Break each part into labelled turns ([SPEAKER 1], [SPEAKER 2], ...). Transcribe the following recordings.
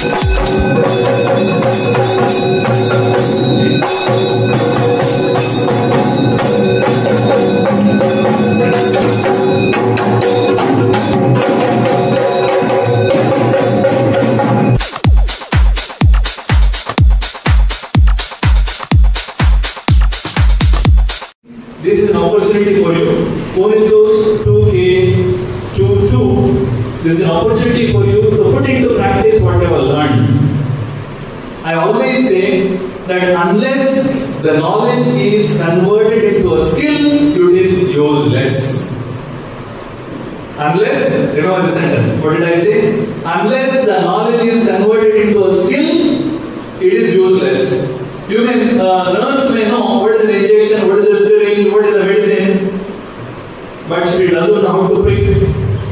[SPEAKER 1] This is an opportunity for you. Unitus 2K 22. This is an opportunity for you to put into practice what you have learned. I always say that unless the knowledge is converted into a skill, it is useless. Unless, remember the sentence. What did I say? Unless the knowledge is converted into a skill, it is useless. You may, nurse may know what is an injection, what is the syringe, what is the medicine, but she doesn't know how to prick.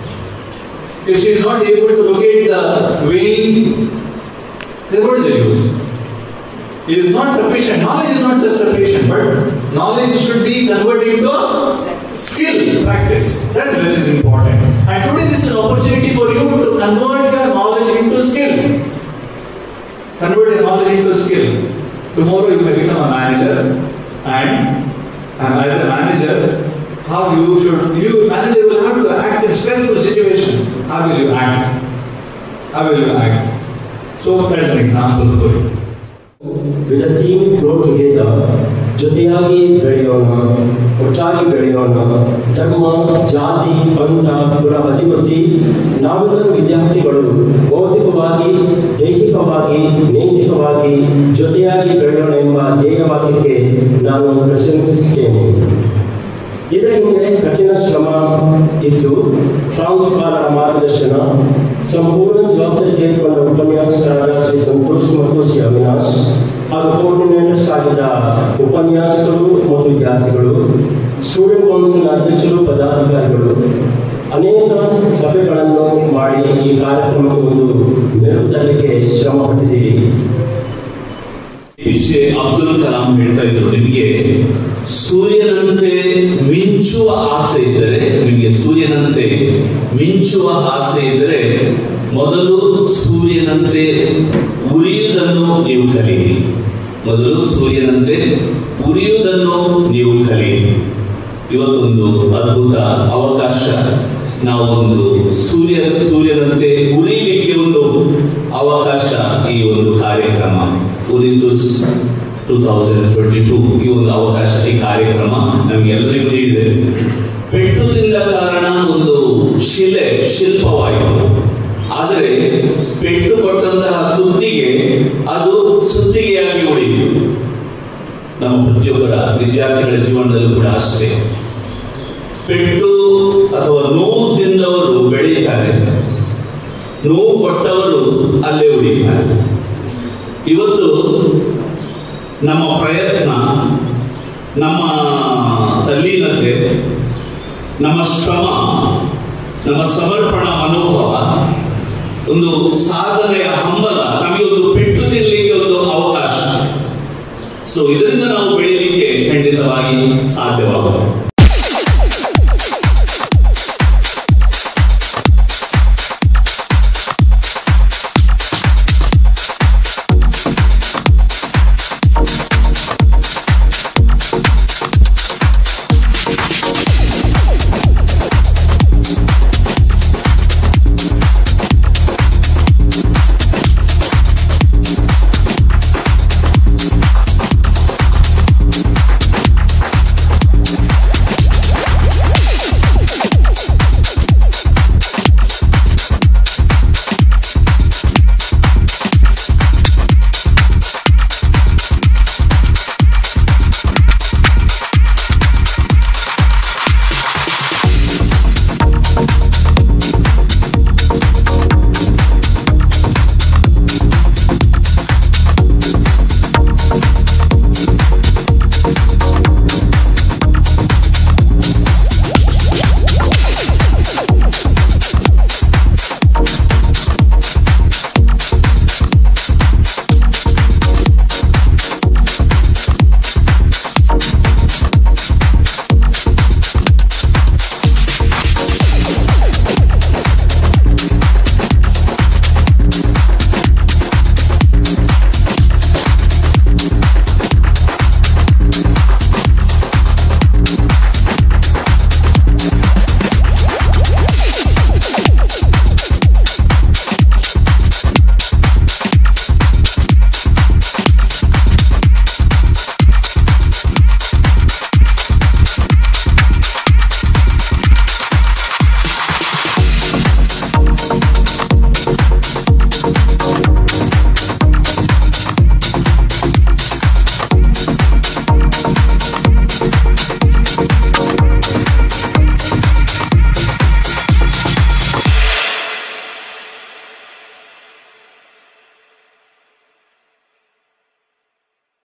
[SPEAKER 1] If she is not able to locate the vein, then what is the use? It is not sufficient. Knowledge is not just sufficient, but knowledge should be converted into a skill, practice. That is very important. And today this is an opportunity for you to convert your knowledge into skill. Convert your knowledge into skill. Tomorrow you may become a manager, and as a manager, how you manager will have to act in stressful situation. How will you act? How will you act? So that is an example for you.
[SPEAKER 2] With a team grow together, ಜೊತೆಯಾಗಿ ಬೆಳೆಯೋಣ, ಒಟ್ಟಾಗಿ ಬೆಳೆಯೋಣ. ಧರ್ಮ, ಜಾತಿ, ಪಂಥ, ಕುಲ, ಅಧಿಪತಿ ನಾವೆಲ್ಲರೂ ವಿದ್ಯಾರ್ಥಿಗಳು ಭೌತಿಕವಾಗಿ, ದೈಹಿಕವಾಗಿ, ನೈತಿಕವಾಗಿ ಜೊತೆಯಾಗಿ ಬೆಳೆಯೋಣ ಎಂಬ ಧ್ಯೇಯವಾಕ್ಯಕ್ಕೆ ನಾನು ಪ್ರಶಂಸಿಸುತ್ತೇನೆ. ಇದರ ಹಿಂದೆ ಕಠಿಣ ಶ್ರಮ ಇದ್ದು ಪ್ರಾಂಶುಪಾಲರ ಮಾರ್ಗದರ್ಶನ, ಸಂಪೂರ್ಣ ಜವಾಬ್ದಾರಿ ತೆಗೆದುಕೊಂಡ ಉಪನ್ಯಾಸಕರಾದ ಶ್ರೀ ಸಂತೋಷ್ ಮತ್ತು ಶ್ರೀ ಅವಿನಾಶ್ ಹಾಗೂ ಕೋರ್ಡಿನೇಟರ್ಸ್ ಆಗಿದ್ದ ಉಪನ್ಯಾಸಕರು ಮತ್ತು ವಿದ್ಯಾರ್ಥಿಗಳು, ಸ್ಟೂಡೆಂಟ್ ಕೌನ್ಸಿಲ್ ಅಧ್ಯಕ್ಷರು, ಪದಾಧಿಕಾರಿಗಳು ಅನೇಕ ಸಭೆಗಳನ್ನು ಮಾಡಿ ಈ ಕಾರ್ಯಕ್ರಮಕ್ಕೆ ಒಂದು ಮೆರುಗು ತರಲಿಕ್ಕೆ ಶ್ರಮ ಪಟ್ಟಿದ್ದೀರಿ.
[SPEAKER 3] ಎ ಅಬ್ದುಲ್ ಕಲಾಂ ಹೇಳ್ತಾ ಇದ್ರು, ನಿಮಗೆ ಸೂರ್ಯನಂತೆ ಮಿಂಚುವ ಆಸೆ ಇದ್ದರೆ, ನಿಮಗೆ ಸೂರ್ಯನಂತೆ ಮಿಂಚುವ ಆಸೆ ಇದ್ದರೆ ಮೊದಲು ಸೂರ್ಯನಂತೆ ಉರಿಯುವುದನ್ನು ನೀವು ಕಲಿಯಿರಿ. ಮೊದಲು ಸೂರ್ಯನಂತೆ ಉರಿಯುವುದನ್ನು ನೀವು ಕಲಿಯಿರಿ. ಇವತ್ತೊಂದು ಅದ್ಭುತ ಅವಕಾಶ. ನಾವೊಂದು ಸೂರ್ಯನಂತೆ ಉರಿಯಲಿಕ್ಕೆ ಒಂದು ಅವಕಾಶ. ಈ ಒಂದು ಕಾರ್ಯಕ್ರಮ Unitus 2022 ಈ ಒಂದು ಅವಕಾಶ, ಈ ಕಾರ್ಯಕ್ರಮ ನಮಗೆಲ್ಲರಿಗೂ ನೀಡಿದೆ. ಪೆಟ್ಟು ತಿಂದ ಕಾರಣ ಒಂದು ಶಿಲ್ಪವಾಯಿತು. ಆದರೆ ಪೆಟ್ಟು ಕೊಟ್ಟಂತಹ ಸುದ್ದಿಗೆ ಅದು ಸುದ್ದಿಗೆಯಾಗಿ ಉಳಿಯಿತು. ನಮ್ಮ ಪ್ರತಿಯೊಬ್ಬರ ವಿದ್ಯಾರ್ಥಿಗಳ ಜೀವನದಲ್ಲೂ ಕೂಡ ಅಷ್ಟೇ. ಪೆಟ್ಟು ಅಥವಾ ನೋವು ತಿಂದವರು ಬೆಳೆಯುತ್ತಾರೆ, ನೋವು ಕೊಟ್ಟವರು ಅಲ್ಲೇ ಉಳಿಯುತ್ತಾರೆ. ಇವತ್ತು ನಮ್ಮ ಪ್ರಯತ್ನ, ನಮ್ಮ ತಲ್ಲೀನತೆ, ನಮ್ಮ ಶ್ರಮ, ನಮ್ಮ ಸಮರ್ಪಣಾ ಮನೋಭಾವ, ಒಂದು ಸಾಧನೆಯ ಹಂಬಲ ನಮಗೆ ಒಂದು ಪೆಟ್ಟು ತಿನ್ನಲಿಕ್ಕೆ ಒಂದು ಅವಕಾಶ. ಸೊ ಇದರಿಂದ ನಾವು ಬೆಳೆಯಲಿಕ್ಕೆ ಖಂಡಿತವಾಗಿ ಸಾಧ್ಯವಾಗುತ್ತೆ.